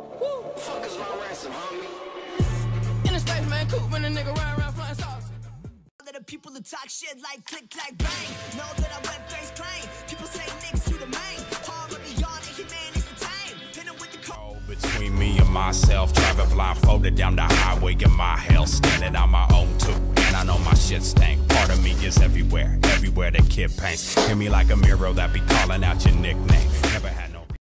Woo. Fuck is my ransom, homie? In a space, man, cool when a nigga around flying sauce. The people that talk shit like click, clack, bang. Know that I went face plain. People say Nick's to the main. Hard but beyond it, he man is the tame. Hit him with the cold. Between me and myself, driving blindfolded down the highway in my hell, standing on my own too. And I know my shit stank. Part of me is everywhere, everywhere that kid paints. Hear me like a mirror that be calling out your nickname. Never had